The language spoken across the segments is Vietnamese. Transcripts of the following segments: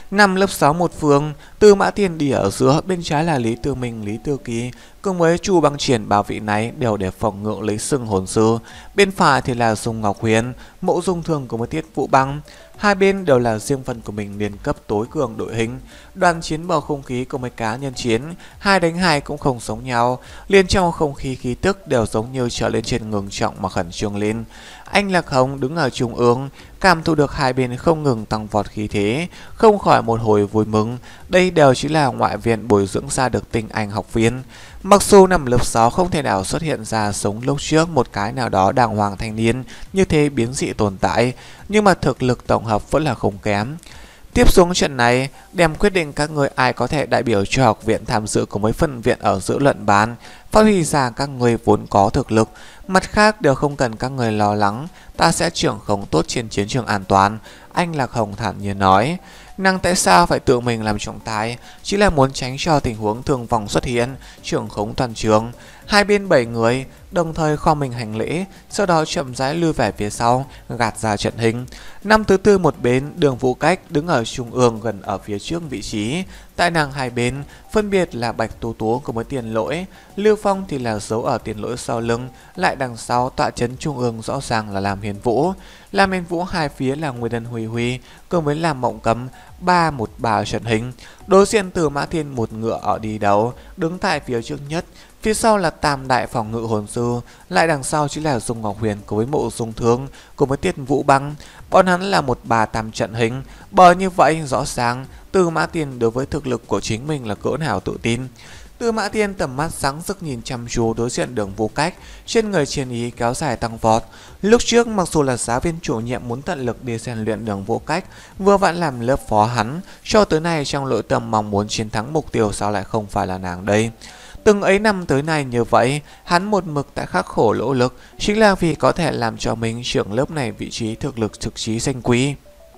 Năm lớp 6 một phương, Tư Mã Tiên đi ở giữa, bên trái là Lý Tư Minh, Lý Tư Kỳ, cùng với Chu Băng Triển, bảo vị này đều để phòng ngự lấy sừng hồn sư. Bên phải thì là Dung Ngọc Huyền, Mộ Dung Thường cùng với Tiết Vũ Băng. Hai bên đều là riêng phần của mình liên cấp tối cường đội hình. Đoàn chiến bầu không khí cùng với cá nhân chiến, 2 đánh 2 cũng không giống nhau, liền trong không khí khí tức đều giống như trở lên trên ngừng trọng mà khẩn trương lên. Anh Lạc Hồng đứng ở trung ương, cảm thụ được hai bên không ngừng tăng vọt khí thế, không khỏi một hồi vui mừng. Đây đều chỉ là ngoại viện bồi dưỡng ra được tinh anh học viên. Mặc dù năm lớp 6 không thể nào xuất hiện ra sống lúc trước một cái nào đó đàng hoàng thanh niên như thế biến dị tồn tại, nhưng mà thực lực tổng hợp vẫn là không kém. Tiếp xuống trận này, đem quyết định các người ai có thể đại biểu cho học viện tham dự cùng với phân viện ở giữa luận bàn, phát huy ra các người vốn có thực lực. Mặt khác đều không cần các người lo lắng, ta sẽ trưởng khống tốt trên chiến trường an toàn. Anh Lạc Hồng thản nhiên nói. Nàng tại sao phải tự mình làm trọng tài? Chỉ là muốn tránh cho tình huống thương vong xuất hiện, trưởng khống toàn trường. Hai bên 7 người đồng thời kho mình hành lễ, sau đó chậm rãi lui về phía sau, gạt ra trận hình. Năm thứ tư một bên, Đường Vũ Cách đứng ở trung ương gần ở phía trước vị trí. Tại nàng hai bên phân biệt là Bạch Tú Tú cùng với Tiền Lỗi, Lưu Phong thì là giấu ở Tiền Lỗi sau lưng, lại đằng sau tọa trấn trung ương rõ ràng là Lam Hiền Vũ. Lam Hiền Vũ hai phía là Nguyên Ân Huy Huy cùng với Lam Mộng Cấm, 3-1-3 trận hình. Đối diện Từ Mã Thiên một ngựa ở đi đầu, đứng tại phía trước nhất. Phía sau là tam đại phòng ngự hồn sư, lại đằng sau chỉ là Dung Ngọc Huyền cùng với Mộ Dung Thương cùng với Tiết Vũ Băng. Bọn hắn là 1-3-3 trận hình. Bởi như vậy rõ ràng Tư Mã Tiên đối với thực lực của chính mình là cỡ nào tự tin. Tư Mã Tiên tầm mắt sáng rực nhìn chăm chú đối diện Đường Vũ Cách, trên người chiến ý kéo dài tăng vọt. Lúc trước mặc dù là giáo viên chủ nhiệm muốn tận lực đi rèn luyện Đường Vũ Cách, vừa vặn làm lớp phó hắn, cho tới nay trong nội tâm mong muốn chiến thắng mục tiêu sao lại không phải là nàng đây. Từng ấy năm tới nay như vậy, hắn một mực tại khắc khổ nỗ lực, chính là vì có thể làm cho mình trưởng lớp này vị trí thực lực thực chí danh quý.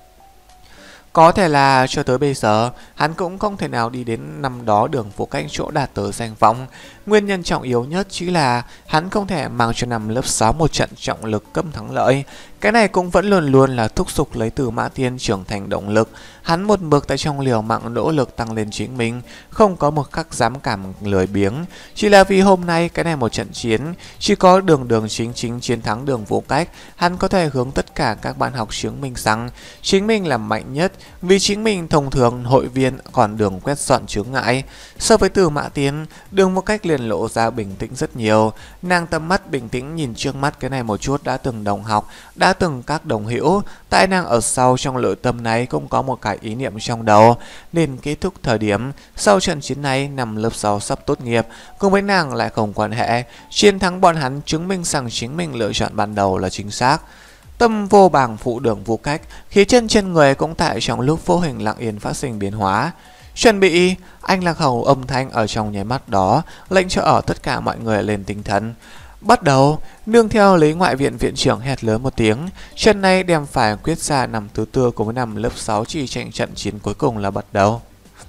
Có thể là cho tới bây giờ, hắn cũng không thể nào đi đến năm đó Đường Vũ Cách chỗ đạt tới danh vọng. Nguyên nhân trọng yếu nhất chỉ là hắn không thể mang cho năm lớp 6 một trận trọng lực cấp thắng lợi. Cái này cũng vẫn luôn luôn là thúc giục lấy Từ Mã Tiên trưởng thành động lực. Hắn một mực tại trong liều mạng nỗ lực tăng lên chính mình, không có một khắc dám cảm lười biếng. Chỉ là vì hôm nay cái này một trận chiến, chỉ có Đường chính chiến thắng Đường Vũ Cách, hắn có thể hướng tất cả các bạn học chứng minh rằng chính mình là mạnh nhất, vì chính mình thông thường hội viên còn đường quét dọn chướng ngại. So với Từ Mã Tiên, Đường Vũ Cách liền lộ ra bình tĩnh rất nhiều. Nàng tầm mắt bình tĩnh nhìn trước mắt cái này một chút đã từng đồng học, đã từng các đồng hữu. Tại nàng ở sau trong nội tâm này cũng có một cái ý niệm trong đầu, nên kết thúc thời điểm sau trận chiến này năm lớp 6 sắp tốt nghiệp, cùng với nàng lại không quan hệ. Chiến thắng bọn hắn chứng minh rằng chính mình lựa chọn ban đầu là chính xác. Tâm vô bảng phụ Đường Vũ Cách, khí chân trên người cũng tại trong lúc vô hình lặng yên phát sinh biến hóa. Chuẩn bị, anh Lạc Hầu âm thanh ở trong nháy mắt đó lệnh cho ở tất cả mọi người lên tinh thần. Bắt đầu, nương theo lấy ngoại viện viện trưởng hét lớn một tiếng, trận này đem phải quyết ra năm thứ tư cùng với năm lớp 6 chỉ tranh trận chiến cuối cùng là bắt đầu.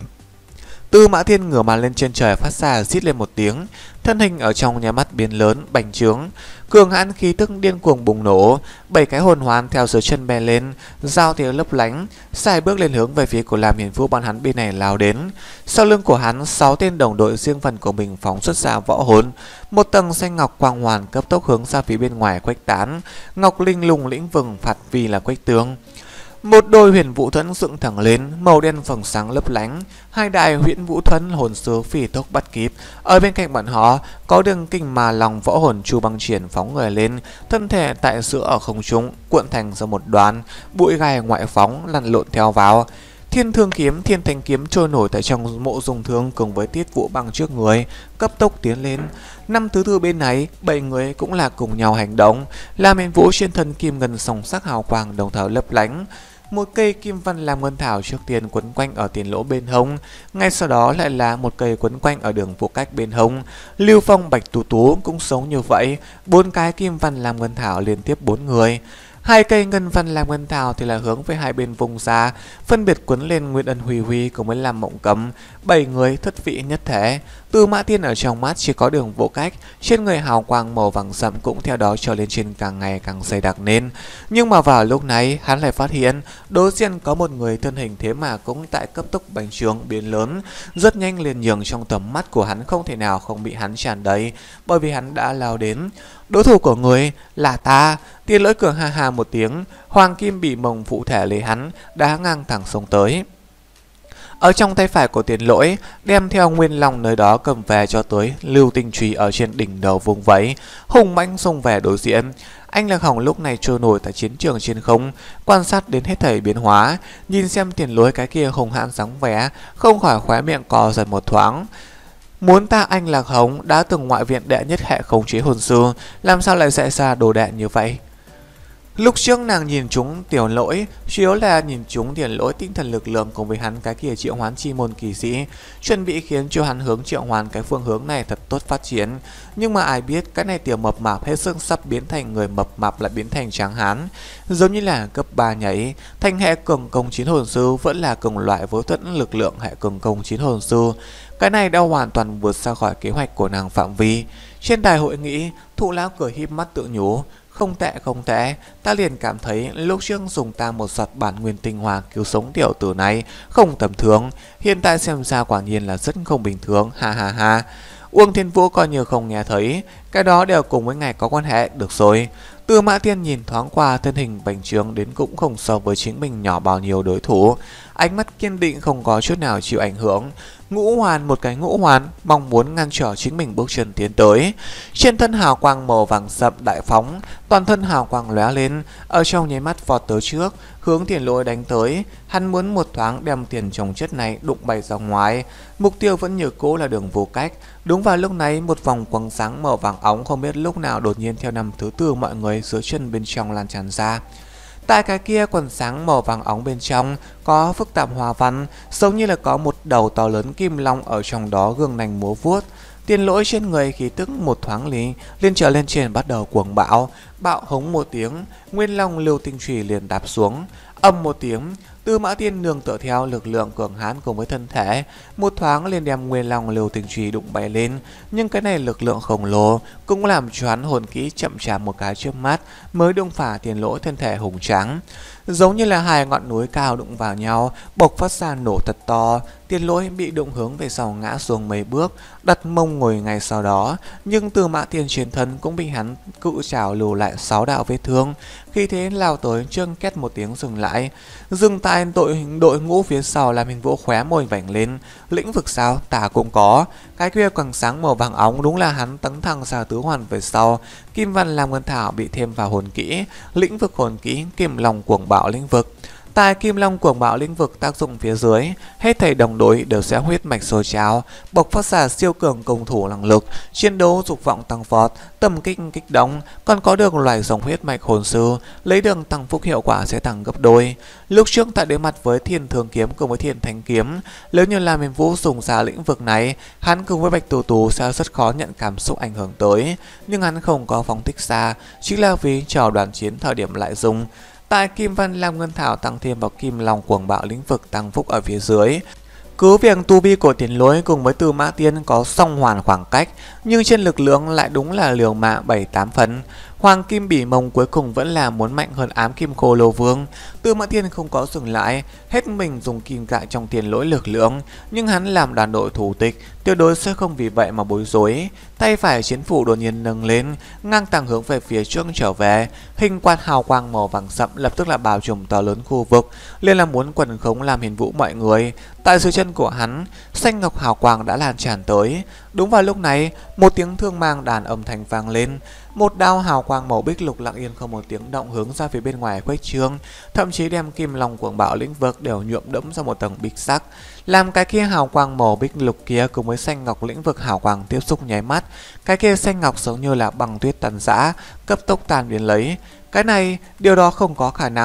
Tư Mã Thiên ngửa mặt lên trên trời phát ra rít lên một tiếng, thân hình ở trong nhà mắt biến lớn, bành trướng, cường hãn khí tức điên cuồng bùng nổ, 7 cái hồn hoàn theo dưới chân bè lên, giao tiếng lấp lánh, xài bước lên hướng về phía của Lam Hiền Vũ bọn hắn bên này lao đến. Sau lưng của hắn, 6 tên đồng đội riêng phần của mình phóng xuất ra võ hồn, một tầng xanh ngọc quang hoàn cấp tốc hướng ra phía bên ngoài khuếch tán, ngọc linh lùng lĩnh vừng phạt vì là quách tướng. Một đôi huyền vũ thuẫn dựng thẳng lên, màu đen phẳng sáng lấp lánh. Hai đại huyền vũ thuẫn hồn sứ phi tốc bắt kịp. Ở bên cạnh bọn họ có đường kinh mà lòng võ hồn Chu Băng Triển phóng người lên, thân thể tại giữa ở không trung cuộn thành ra một đoàn, bụi gai ngoại phóng lăn lộn theo vào. Thiên Thương Kiếm, Thiên Thanh Kiếm trôi nổi tại trong Mộ Dung Thương cùng với Tiết Vũ Băng trước người, cấp tốc tiến lên. Năm thứ tư bên này, 7 người cũng là cùng nhau hành động. Lam Hiền Vũ trên thân kim ngân song sắc hào quang đồng thời lấp lánh. Một cây kim văn làm ngân thảo trước tiên quấn quanh ở tiền lỗ bên hông, ngay sau đó lại là một cây quấn quanh ở Đường Vũ Cách bên hông. Lưu Phong, Bạch Tú Tú cũng sống như vậy, 4 cái kim văn làm ngân thảo liên tiếp 4 người. 2 cây ngân văn làm ngân thảo thì là hướng về hai bên vùng ra, phân biệt quấn lên Nguyên Ân Huy Huy cùng với Lam Mộng Cấm, 7 người thất vị nhất thể. Tư Mã Tiên ở trong mắt chỉ có Đường Vô Cách, trên người hào quang màu vàng sậm cũng theo đó trở lên trên càng ngày càng dày đặc lên. Nhưng mà vào lúc này, hắn lại phát hiện đối diện có một người thân hình thế mà cũng tại cấp tốc bành trướng biến lớn, rất nhanh liền nhường trong tầm mắt của hắn, không thể nào không bị hắn tràn đầy, bởi vì hắn đã lao đến. Đối thủ của người là ta. Tiền Lỗi cười ha ha một tiếng, hoàng kim bị mông phụ thể lấy hắn đã ngang thẳng xông tới. Ở trong tay phải của Tiền Lỗi đem theo nguyên long nơi đó cầm về cho tới lưu tinh chùy ở trên đỉnh đầu vùng vẫy, hùng mãnh xông về đối diện. Anh Lạc Hồng lúc này trôi nổi tại chiến trường trên không, quan sát đến hết thảy biến hóa, nhìn xem Tiền Lỗi cái kia hùng hãn dáng vẻ, không khỏi khóe miệng co giật một thoáng. Muốn ta anh Lạc Hồng đã từng ngoại viện đệ nhất hệ khống chế hồn sư, làm sao lại dạy ra đồ đệ như vậy? Lúc trước nàng nhìn chúng Tiểu Lỗi, chủ yếu là nhìn chúng Tiền Lỗi tinh thần lực lượng cùng với hắn cái kia triệu hoán chi môn kỳ sĩ, chuẩn bị khiến cho hắn hướng triệu hoán cái phương hướng này thật tốt phát triển. Nhưng mà ai biết cái này tiểu mập mạp hết sức sắp biến thành người mập mạp lại biến thành tráng hán, giống như là cấp 3 nhảy. Thành hệ cường công chiến hồn sư vẫn là cùng loại với thuẫn lực lượng hệ cường công chiến hồn sư. Cái này đã hoàn toàn vượt ra khỏi kế hoạch của nàng phạm vi. Trên đài hội nghị, Thụ Lão cười híp mắt tự nhủ, không tệ, ta liền cảm thấy lúc trước dùng ta một giọt bản nguyên tinh hoa cứu sống tiểu tử này không tầm thường, hiện tại xem ra quả nhiên là rất không bình thường, ha ha ha. Uông Thiên Vũ coi như không nghe thấy, cái đó đều cùng với ngài có quan hệ, được rồi. Tư Mã Tiên nhìn thoáng qua thân hình bành trướng đến cũng không so với chính mình nhỏ bao nhiêu đối thủ, ánh mắt kiên định không có chút nào chịu ảnh hưởng. Ngũ hoàn, một cái ngũ hoàn, mong muốn ngăn trở chính mình bước chân tiến tới. Trên thân hào quang màu vàng sậm đại phóng, toàn thân hào quang lóe lên, ở trong nháy mắt vọt tới trước, hướng Tiền Lỗi đánh tới. Hắn muốn một thoáng đem tiền trồng chất này đụng bay ra ngoài, mục tiêu vẫn như cũ là Đường Vô Cách. Đúng vào lúc này, một vòng quang sáng màu vàng óng không biết lúc nào đột nhiên theo năm thứ tư mọi người dưới chân bên trong lan tràn ra. Tại cái kia quần sáng màu vàng óng bên trong có phức tạp hoa văn, giống như là có một đầu to lớn kim long ở trong đó gương nành múa vuốt. Tiền Lỗi trên người khí tức một thoáng liền trở lên trên bắt đầu cuồng bạo, bạo hống một tiếng, nguyên long lưu tinh chùy liền đạp xuống, âm một tiếng. Tư Mã Tiên nương tựa theo lực lượng cường hãn cùng với thân thể, một thoáng liền đem nguyên long lưu tinh chùy đụng bay lên, nhưng cái này lực lượng khổng lồ cũng làm cho hắn hồn kỹ chậm chạp một cái trước mắt mới đụng phải Tiền Lỗi thân thể hùng tráng. Giống như là hai ngọn núi cao đụng vào nhau, bộc phát ra nổ thật to. Tiền Lỗi bị đụng hướng về sau ngã xuống mấy bước, đặt mông ngồi ngay sau đó, nhưng Tư Mã Tiên trên thân cũng bị hắn cự trảo lưu lại 6 đạo vết thương. Khi thế lao tới trương két một tiếng dừng lại, dừng tại đội ngũ phía sau làm Hình Vũ khóe môi vảnh lên. Lĩnh vực sao ta cũng có. Cái kia quầng sáng màu vàng óng đúng là hắn tấn thăng ra tứ hoàn về sau. Kim Văn Lam Ngân Thảo bị thêm vào hồn kỹ, lĩnh vực hồn kỹ Kim Long Cuồng Bạo lĩnh vực. Tại Kim Long Cuồng Bạo lĩnh vực tác dụng phía dưới, hết thảy đồng đội đều sẽ huyết mạch sôi trào, bộc phát ra siêu cường công thủ năng lực, chiến đấu dục vọng tăng vọt, tâm kích kích động, còn có được loài dòng huyết mạch hồn sư, lấy đường tăng phúc hiệu quả sẽ tăng gấp đôi. Lúc trước tại đối mặt với Thiên Thường kiếm cùng với Thiên Thánh kiếm, nếu như Lam Hiên Vũ dùng ra lĩnh vực này, hắn cùng với Bạch Tù Tù sẽ rất khó nhận cảm xúc ảnh hưởng tới, nhưng hắn không có phóng thích xa, chính là vì chờ đoàn chiến thời điểm lại dùng. Tại Kim Văn Lam Ngân Thảo tăng thêm vào Kim Long Cuồng Bạo lĩnh vực tăng phúc ở phía dưới. Cứ việc tu vi của Tiền Lỗi cùng với Tư Mã Tiên có song hoàn khoảng cách, nhưng trên lực lượng lại đúng là liều mạng 7-8 phần. Hoàng Kim Bỉ Mông cuối cùng vẫn là muốn mạnh hơn Ám Kim Khô Lô Vương. Tư Mã Tiên không có dừng lại, hết mình dùng kim cại trong Tiền Lỗi lực lượng, nhưng hắn làm đoàn đội thủ tịch, tuyệt đối sẽ không vì vậy mà bối rối. Tay phải chiến phủ đột nhiên nâng lên, ngang tàng hướng về phía trước trở về, hình quạt hào quang màu vàng sậm lập tức là bao trùm to lớn khu vực, liền là muốn quần khống làm Hiền Vũ mọi người. Tại dưới chân của hắn, xanh ngọc hào quang đã lan tràn tới. Đúng vào lúc này, một tiếng thương mang đàn âm thanh vang lên. Một đao hào quang màu bích lục lặng yên không một tiếng động hướng ra phía bên ngoài khuếch trương, thậm chí đem Kim Long Cuồng Bạo lĩnh vực đều nhuộm đẫm ra một tầng bích sắc, làm cái kia hào quang màu bích lục kia cùng với xanh ngọc lĩnh vực hào quang tiếp xúc nháy mắt, cái kia xanh ngọc giống như là băng tuyết tàn rã, cấp tốc tan biến lấy. Cái này, điều đó không có khả năng.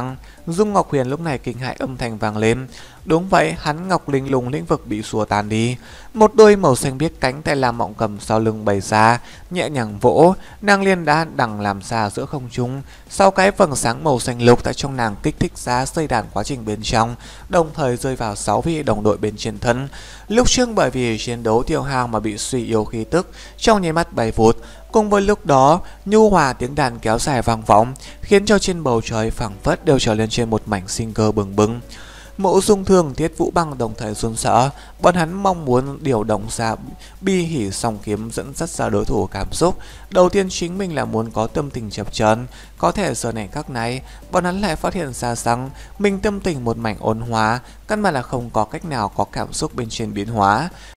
Dung Ngọc Huyền lúc này kinh hãi âm thanh vang lên. Đúng vậy, hắn Ngọc Linh Lung lĩnh vực bị xua tan đi. Một đôi màu xanh biếc cánh tay làm mọng cầm sau lưng bày ra, nhẹ nhàng vỗ, nàng liên đã đằng làm xa giữa không trung. Sau cái vầng sáng màu xanh lục tại trong nàng kích thích ra dây đàn quá trình bên trong, đồng thời rơi vào 6 vị đồng đội bên trên thân. Lúc trước bởi vì chiến đấu tiêu hao mà bị suy yếu khí tức, trong nháy mắt bay vụt. Cùng với lúc đó, nhu hòa tiếng đàn kéo dài vang vọng, khiến cho trên bầu trời phảng phất đều trở lên trên một mảnh sinh cơ bừng bừng. Mộ Dung Thương, Tiết Vũ Băng đồng thời run sợ, bọn hắn mong muốn điều động ra bi hỉ song kiếm dẫn dắt ra đối thủ cảm xúc. Đầu tiên chính mình là muốn có tâm tình chập chờn, có thể giờ này các này, bọn hắn lại phát hiện ra rằng mình tâm tình một mảnh ôn hòa, căn bản là không có cách nào có cảm xúc bên trên biến hóa.